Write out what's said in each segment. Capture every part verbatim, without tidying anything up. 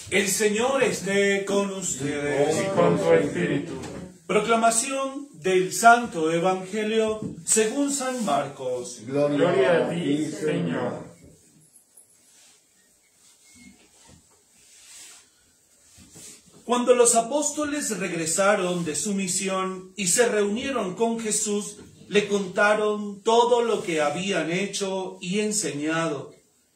El Señor esté con ustedes. Y con tu espíritu. Proclamación del Santo Evangelio según San Marcos. Gloria, Gloria a ti, Señor. Cuando los apóstoles regresaron de su misión y se reunieron con Jesús, le contaron todo lo que habían hecho y enseñado.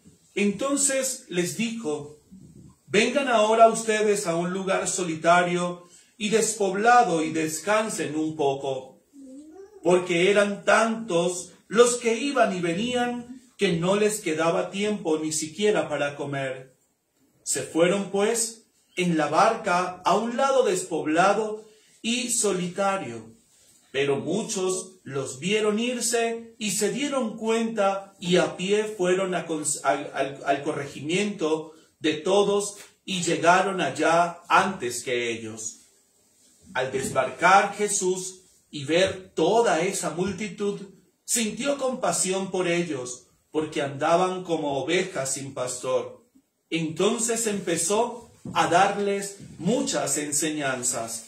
Entonces les dijo: vengan ahora ustedes a un lugar solitario y despoblado y descansen un poco, porque eran tantos los que iban y venían que no les quedaba tiempo ni siquiera para comer. Se fueron pues en la barca a un lado despoblado y solitario, pero muchos los vieron irse y se dieron cuenta y a pie fueron a, al, al, al corregimiento de todos y llegaron allá antes que ellos. Al desbarcar Jesús y ver toda esa multitud, sintió compasión por ellos, porque andaban como ovejas sin pastor. Entonces empezó a darles muchas enseñanzas.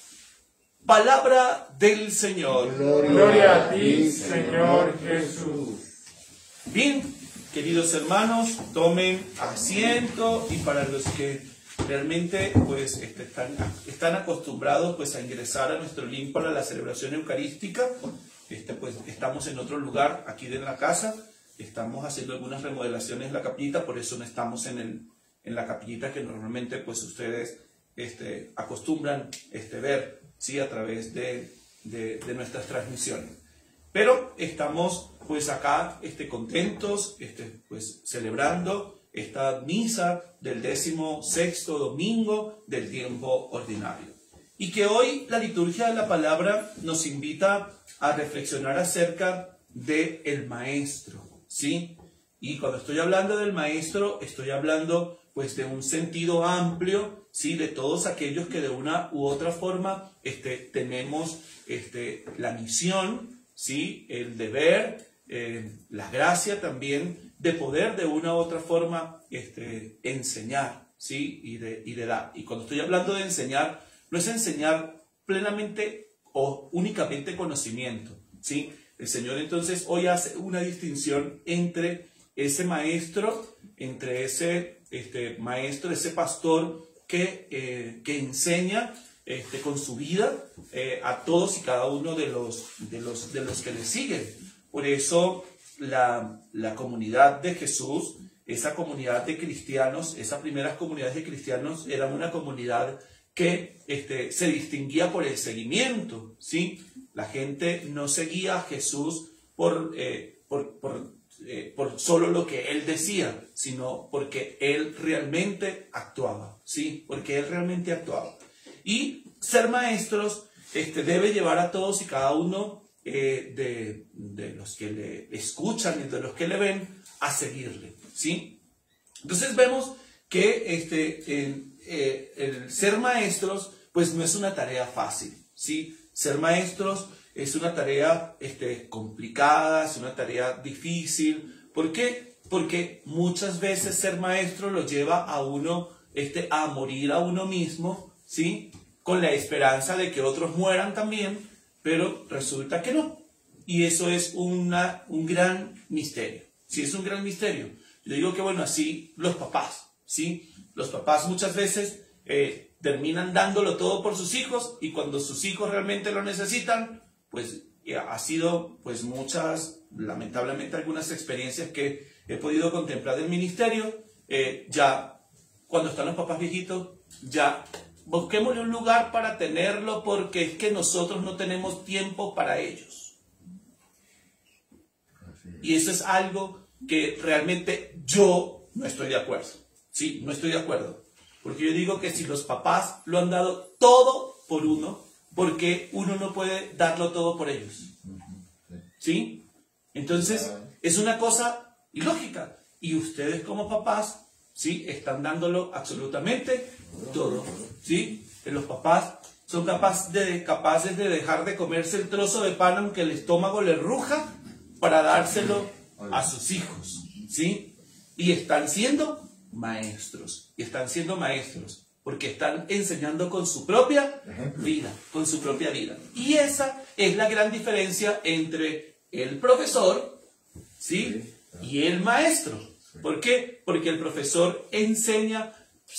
Palabra del Señor. Gloria, Gloria a ti, Señor Jesús. Bien, queridos hermanos, tomen asiento, y para los que realmente pues están, están acostumbrados pues a ingresar a nuestro link para la celebración eucarística, este, pues estamos en otro lugar aquí de la casa, estamos haciendo algunas remodelaciones en la capillita, por eso no estamos en, el, en la capillita que normalmente pues ustedes este, acostumbran este, ver, ¿sí? A través de, de, de nuestras transmisiones. Pero estamos pues acá este, contentos, este, pues celebrando esta misa del décimo sexto domingo del tiempo ordinario. Y que hoy la liturgia de la palabra nos invita a reflexionar acerca del Maestro, ¿sí? Y cuando estoy hablando del Maestro, estoy hablando pues de un sentido amplio, ¿sí? De todos aquellos que de una u otra forma este, tenemos este, la misión, ¿sí? El deber, eh, la gracia también de poder de una u otra forma este, enseñar, ¿sí? Y de, y de dar. Y cuando estoy hablando de enseñar, no es enseñar plenamente o únicamente conocimiento, ¿sí? El Señor entonces hoy hace una distinción entre ese maestro, entre ese este, maestro, ese pastor que, eh, que enseña este, con su vida eh, a todos y cada uno de los, de los, de los que le siguen. Por eso la, la comunidad de Jesús, esa comunidad de cristianos, esas primeras comunidades de cristianos eran una comunidad que este, se distinguía por el seguimiento, ¿sí? La gente no seguía a Jesús por, eh, por, por, eh, por solo lo que él decía, sino porque él realmente actuaba, ¿sí? Porque él realmente actuaba. Y ser maestros este, debe llevar a todos y cada uno eh, de, de los que le escuchan y de los que le ven a seguirle, ¿sí? Entonces vemos que este, eh, eh, el ser maestros pues no es una tarea fácil, ¿sí? Ser maestros es una tarea este, complicada, es una tarea difícil. ¿Por qué? Porque muchas veces ser maestro lo lleva a uno este, a morir a uno mismo, ¿sí? Con la esperanza de que otros mueran también, pero resulta que no. Y eso es una, un gran misterio. Sí, es un gran misterio. Yo digo que, bueno, así los papás, ¿sí? Los papás muchas veces eh, terminan dándolo todo por sus hijos, y cuando sus hijos realmente lo necesitan, pues ha sido pues muchas, lamentablemente algunas experiencias que he podido contemplar del ministerio, eh, ya cuando están los papás viejitos, ya busquémosle un lugar para tenerlo porque es que nosotros no tenemos tiempo para ellos. Y eso es algo que realmente yo no estoy de acuerdo. Sí, no estoy de acuerdo. Porque yo digo que si los papás lo han dado todo por uno, ¿por qué uno no puede darlo todo por ellos? ¿Sí? Entonces, es una cosa ilógica. Y ustedes como papás, ¿sí? Están dándolo absolutamente todo. ¿Sí? Los papás son capaces de, capaces de dejar de comerse el trozo de pan aunque el estómago les ruja para dárselo a sus hijos. ¿Sí? Y están siendo maestros. Y están siendo maestros. porque están enseñando con su propia vida, con su propia vida. Y esa es la gran diferencia entre el profesor, ¿sí?, y el maestro. ¿Por qué? Porque el profesor enseña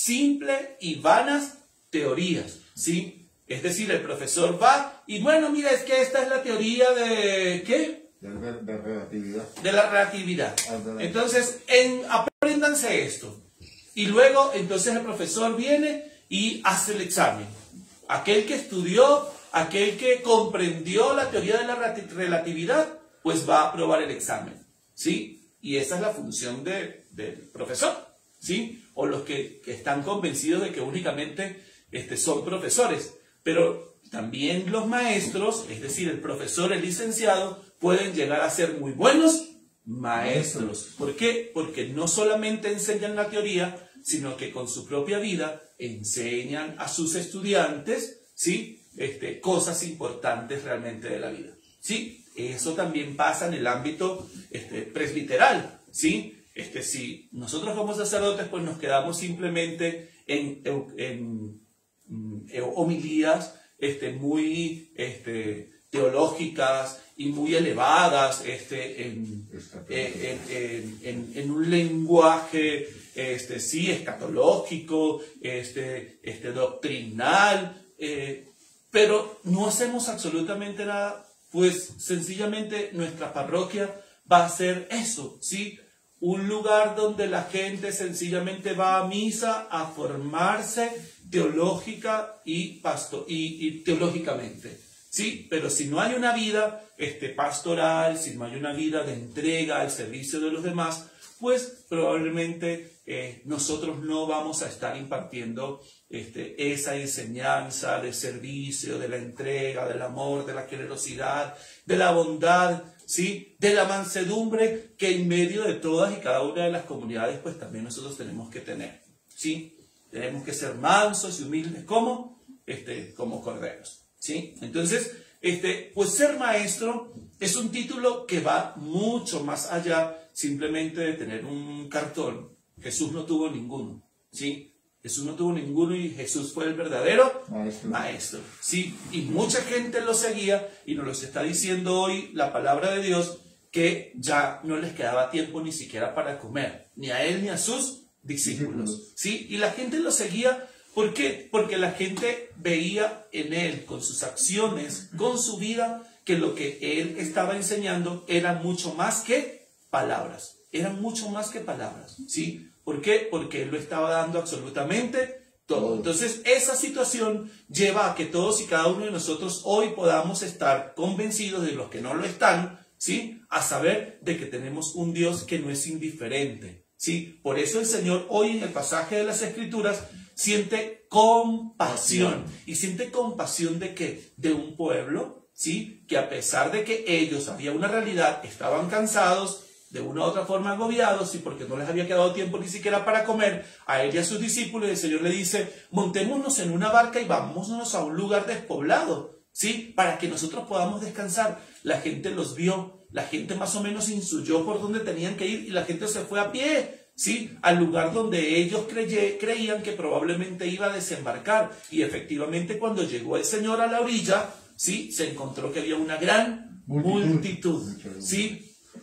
simple y vanas teorías, ¿sí? Es decir, el profesor va y, bueno, mira, es que esta es la teoría de, ¿qué? De la, de la relatividad. De la relatividad. Ah, de la- Entonces, en, apréndanse esto. Y luego, entonces el profesor viene y hace el examen. Aquel que estudió, aquel que comprendió la teoría de la rati- relatividad, pues va a aprobar el examen, ¿sí? Y esa es la función de, del profesor, ¿sí? O los que, que están convencidos de que únicamente este, son profesores. Pero también los maestros, es decir, el profesor, el licenciado, pueden llegar a ser muy buenos maestros. ¿Por qué? Porque no solamente enseñan la teoría, sino que con su propia vida enseñan a sus estudiantes, ¿sí?, este, cosas importantes realmente de la vida, ¿sí? Eso también pasa en el ámbito este, presbiteral, ¿sí? Este, si nosotros como sacerdotes pues nos quedamos simplemente en, en, en homilías este, muy este, teológicas y muy elevadas, este, en, en, en, en, en un lenguaje este, sí, escatológico, este, este, doctrinal, eh, pero no hacemos absolutamente nada, pues sencillamente nuestra parroquia va a ser eso, ¿sí? Un lugar donde la gente sencillamente va a misa a formarse teológica y, pasto y, y teológicamente, ¿sí? Pero si no hay una vida este, pastoral, si no hay una vida de entrega al servicio de los demás, pues probablemente eh, nosotros no vamos a estar impartiendo este, esa enseñanza de servicio, de la entrega, del amor, de la generosidad, de la bondad, ¿sí?, de la mansedumbre que en medio de todas y cada una de las comunidades pues también nosotros tenemos que tener, ¿sí? Tenemos que ser mansos y humildes como, este, como corderos, ¿sí? Entonces, este, pues ser maestro es un título que va mucho más allá simplemente de tener un cartón. Jesús no tuvo ninguno, ¿sí? Jesús no tuvo ninguno y Jesús fue el verdadero Maestro. maestro, ¿sí? Y mucha gente lo seguía y nos lo está diciendo hoy la palabra de Dios, que ya no les quedaba tiempo ni siquiera para comer, ni a él ni a sus discípulos, ¿sí? Y la gente lo seguía, ¿por qué? Porque la gente veía en él, con sus acciones, con su vida, que lo que él estaba enseñando era mucho más que palabras, eran mucho más que palabras, ¿sí? ¿Por qué? Porque él lo estaba dando absolutamente todo. Entonces, esa situación lleva a que todos y cada uno de nosotros hoy podamos estar convencidos, de los que no lo están, ¿sí?, a saber de que tenemos un Dios que no es indiferente, ¿sí? Por eso el Señor hoy en el pasaje de las Escrituras siente compasión. ¿Y siente compasión de qué? De un pueblo, ¿sí?, que a pesar de que ellos, había una realidad, estaban cansados, de una u otra forma agobiados, y porque no les había quedado tiempo ni siquiera para comer, a él y a sus discípulos, el Señor le dice, montémonos en una barca y vámonos a un lugar despoblado, ¿sí?, para que nosotros podamos descansar. La gente los vio, la gente más o menos instruyó por dónde tenían que ir, y la gente se fue a pie, ¿sí?, al lugar donde ellos creye, creían que probablemente iba a desembarcar. Y efectivamente, cuando llegó el Señor a la orilla, ¿sí?, se encontró que había una gran multitud, multitud, ¿sí?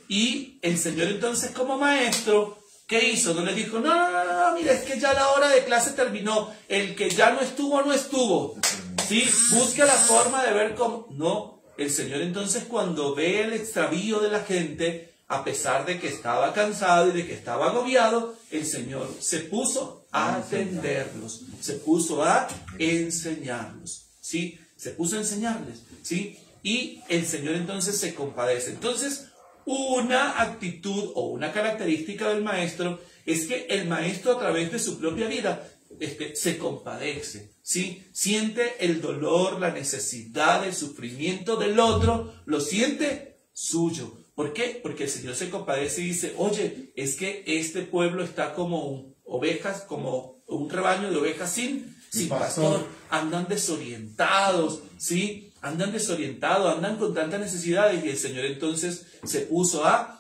Y el Señor entonces, como maestro, ¿qué hizo? No le dijo, no, no, no, no, mira, es que ya la hora de clase terminó, el que ya no estuvo, no estuvo, ¿sí? Busca la forma de ver cómo... No, el Señor entonces, cuando ve el extravío de la gente, a pesar de que estaba cansado y de que estaba agobiado, el Señor se puso a atenderlos, se puso a enseñarlos, ¿sí? Se puso a enseñarles, ¿sí? Y el Señor entonces se compadece. Entonces, una actitud o una característica del maestro es que el maestro, a través de su propia vida, este, se compadece, ¿sí? Siente el dolor, la necesidad, el sufrimiento del otro, lo siente suyo. ¿Por qué? Porque el Señor se compadece y dice, oye, es que este pueblo está como un, ovejas, como un rebaño de ovejas sin, sin pastor, andan desorientados, ¿sí? andan desorientados, andan con tantas necesidades, y el Señor entonces se puso a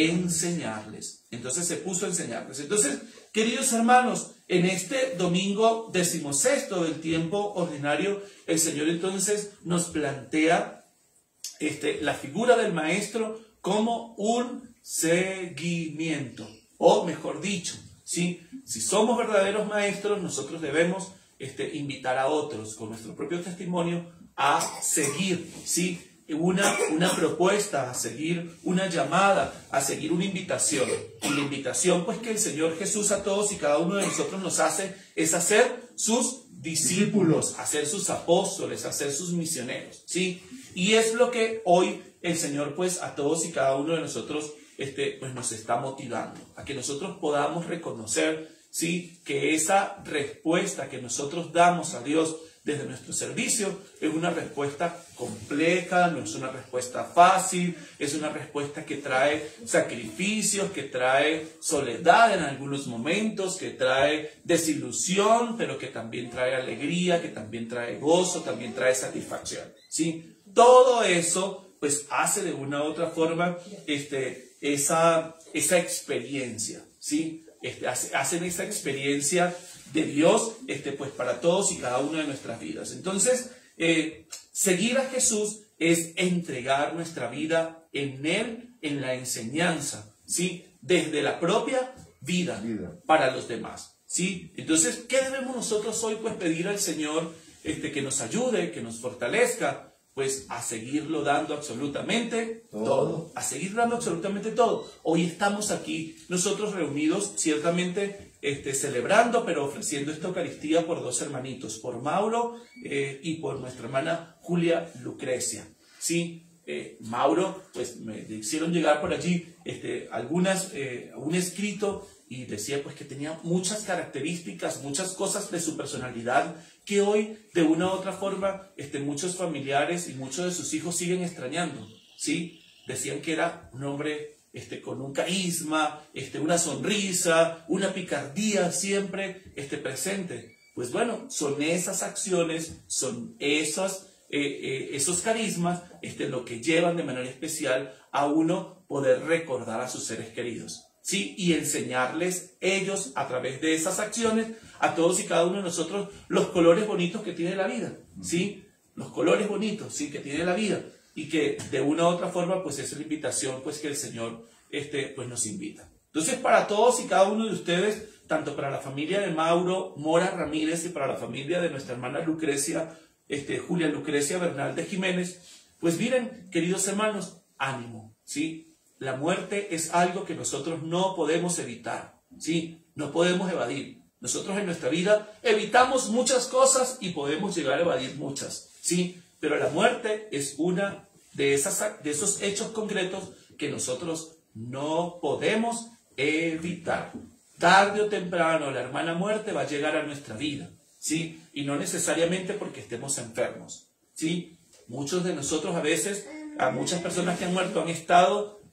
enseñarles. Entonces se puso a enseñarles. Entonces, queridos hermanos, en este domingo decimosexto del tiempo ordinario, el Señor entonces nos plantea este, la figura del maestro como un seguimiento, o mejor dicho, ¿sí? Si somos verdaderos maestros, nosotros debemos este, invitar a otros con nuestro propio testimonio a seguir, ¿sí? Una, una propuesta, a seguir una llamada, a seguir una invitación. Y la invitación pues que el Señor Jesús a todos y cada uno de nosotros nos hace es hacer sus discípulos, hacer sus apóstoles, hacer sus misioneros, ¿sí? Y es lo que hoy el Señor pues a todos y cada uno de nosotros este, pues nos está motivando, a que nosotros podamos reconocer, ¿sí? Que esa respuesta que nosotros damos a Dios desde nuestro servicio es una respuesta compleja, no es una respuesta fácil, es una respuesta que trae sacrificios, que trae soledad en algunos momentos, que trae desilusión, pero que también trae alegría, que también trae gozo, también trae satisfacción, ¿sí? Todo eso pues hace de una u otra forma este, esa, esa experiencia, ¿sí? Este, hace, hacen esa experiencia de Dios este, pues para todos y cada una de nuestras vidas. Entonces, eh, seguir a Jesús es entregar nuestra vida en Él, en la enseñanza, ¿sí? Desde la propia vida, vida. Para los demás, ¿sí? Entonces, ¿qué debemos nosotros hoy pues pedir al Señor este, que nos ayude, que nos fortalezca? Pues a seguirlo dando absolutamente todo. todo, a seguir dando absolutamente todo. Hoy estamos aquí nosotros reunidos, ciertamente este, celebrando, pero ofreciendo esta Eucaristía por dos hermanitos, por Mauro eh, y por nuestra hermana Julia Lucrecia. Sí, eh, Mauro, pues me hicieron llegar por allí este, algunas, eh, un escrito y decía pues que tenía muchas características, muchas cosas de su personalidad que hoy de una u otra forma este, muchos familiares y muchos de sus hijos siguen extrañando, ¿sí? Decían que era un hombre este, con un carisma, este, una sonrisa, una picardía siempre este, presente. Pues bueno, son esas acciones, son esas, eh, eh, esos carismas este, lo que llevan de manera especial a uno poder recordar a sus seres queridos, ¿sí? Y enseñarles ellos a través de esas acciones a todos y cada uno de nosotros los colores bonitos que tiene la vida, ¿sí? Los colores bonitos, ¿sí? Que tiene la vida y que de una u otra forma pues es la invitación pues que el Señor este, pues nos invita. Entonces para todos y cada uno de ustedes, tanto para la familia de Mauro Mora Ramírez y para la familia de nuestra hermana Lucrecia, este, Julia Lucrecia Bernal de Jiménez, pues miren, queridos hermanos, ánimo, ¿sí? La muerte es algo que nosotros no podemos evitar, ¿sí? No podemos evadir. Nosotros en nuestra vida evitamos muchas cosas y podemos llegar a evadir muchas, ¿sí? Pero la muerte es una de, esas, de esos hechos concretos que nosotros no podemos evitar. Tarde o temprano la hermana muerte va a llegar a nuestra vida, ¿sí? Y no necesariamente porque estemos enfermos, ¿sí? Muchos de nosotros a veces, a muchas personas que han muerto han estado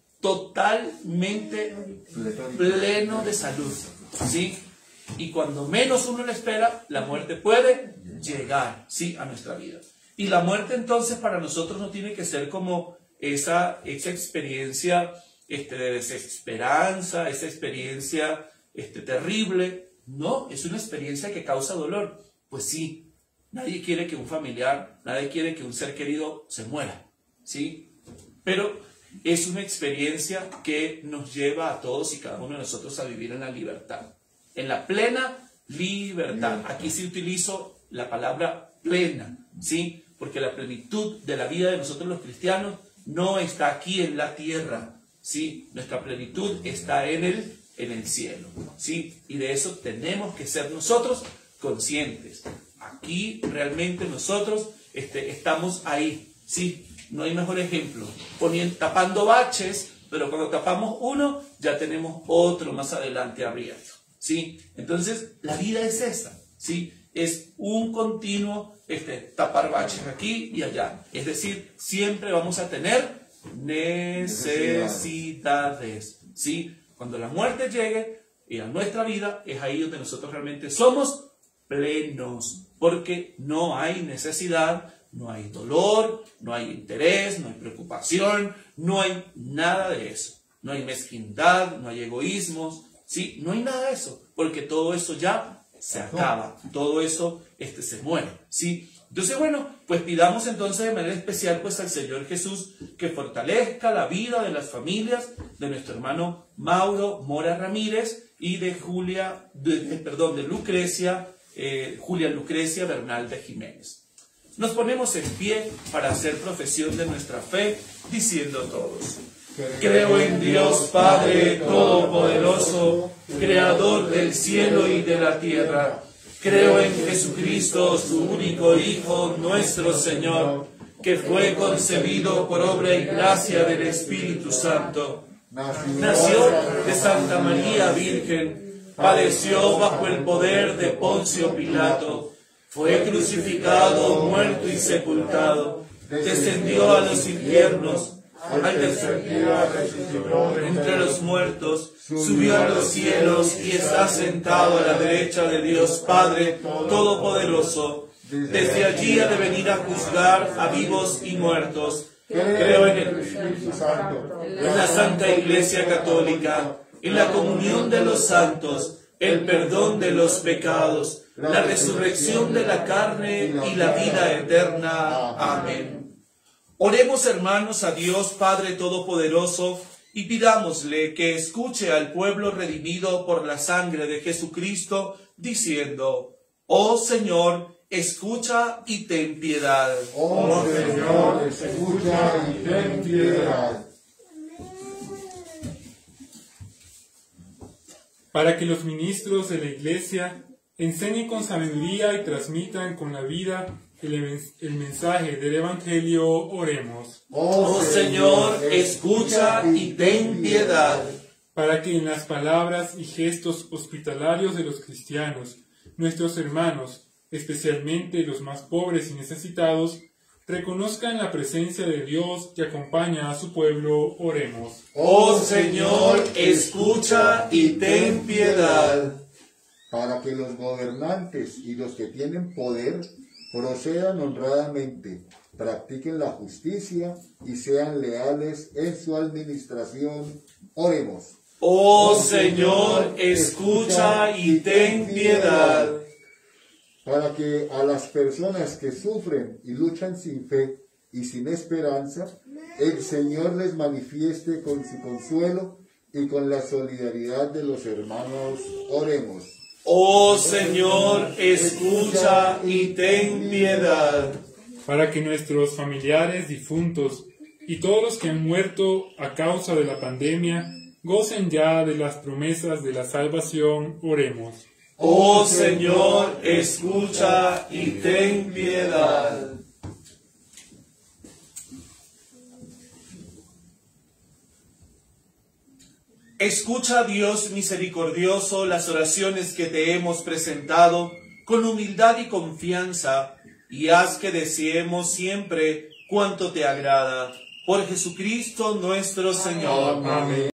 totalmente pleno de salud, ¿sí? Y cuando menos uno le espera, la muerte puede llegar, ¿sí? A nuestra vida. Y la muerte entonces para nosotros no tiene que ser como esa, esa experiencia este, de desesperanza, esa experiencia este, terrible. No, es una experiencia que causa dolor. Pues sí, nadie quiere que un familiar, nadie quiere que un ser querido se muera, ¿sí? Pero es una experiencia que nos lleva a todos y cada uno de nosotros a vivir en la libertad, en la plena libertad. Aquí sí utilizo la palabra plena, ¿sí? Porque la plenitud de la vida de nosotros los cristianos no está aquí en la tierra, ¿sí? Nuestra plenitud está en el, en el cielo, ¿sí? Y de eso tenemos que ser nosotros conscientes. Aquí realmente nosotros este, estamos ahí, ¿sí? No hay mejor ejemplo. Poniendo, tapando baches, pero cuando tapamos uno, ya tenemos otro más adelante abierto, ¿sí? Entonces, la vida es esa, ¿sí? Es un continuo este, tapar baches aquí y allá. Es decir, siempre vamos a tener necesidades, ¿sí? Cuando la muerte llegue a nuestra vida, es ahí donde nosotros realmente somos plenos, porque no hay necesidad no hay dolor, no hay interés, no hay preocupación, no hay nada de eso. No hay mezquindad, no hay egoísmos, ¿sí? No hay nada de eso, porque todo eso ya se acaba, todo eso este, se muere, ¿sí? Entonces, bueno, pues pidamos entonces de manera especial pues al Señor Jesús que fortalezca la vida de las familias de nuestro hermano Mauro Mora Ramírez y de Julia, de, de, perdón, de Lucrecia, eh, Julia Lucrecia Bernal de Jiménez. Nos ponemos en pie para hacer profesión de nuestra fe, diciendo todos: creo en Dios Padre Todopoderoso, Creador del cielo y de la tierra. Creo en Jesucristo, su único Hijo, nuestro Señor, que fue concebido por obra y gracia del Espíritu Santo. Nació de Santa María Virgen, padeció bajo el poder de Poncio Pilato, fue crucificado, muerto y sepultado, descendió a los infiernos. Al tercer día resucitó entre los muertos, subió a los cielos y está sentado a la derecha de Dios Padre Todopoderoso. Desde allí ha de venir a juzgar a vivos y muertos. Creo en el Espíritu Santo, en la Santa Iglesia Católica, en la comunión de los santos, el perdón de los pecados, la resurrección de la carne y la vida eterna. Amén. Oremos, hermanos, a Dios Padre Todopoderoso y pidámosle que escuche al pueblo redimido por la sangre de Jesucristo, diciendo: oh Señor, escucha y ten piedad. Oh Señor, escucha y ten piedad. Para que los ministros de la Iglesia enseñen con sabiduría y transmitan con la vida El, el mensaje del Evangelio, oremos. Oh Señor, escucha y ten piedad. Para que en las palabras y gestos hospitalarios de los cristianos, nuestros hermanos, especialmente los más pobres y necesitados, reconozcan la presencia de Dios que acompaña a su pueblo, oremos. Oh Señor, escucha y ten piedad. Para que los gobernantes y los que tienen poder procedan honradamente, practiquen la justicia y sean leales en su administración. Oremos. Oh Señor, escucha y ten piedad. Para que a las personas que sufren y luchan sin fe y sin esperanza, el Señor les manifieste con su consuelo y con la solidaridad de los hermanos. Oremos. Oh Señor, escucha y ten piedad. Para que nuestros familiares difuntos y todos los que han muerto a causa de la pandemia gocen ya de las promesas de la salvación, oremos. Oh Señor, escucha y ten piedad. Escucha, Dios misericordioso, las oraciones que te hemos presentado con humildad y confianza, y haz que deseemos siempre cuanto te agrada. Por Jesucristo nuestro Señor. Amén.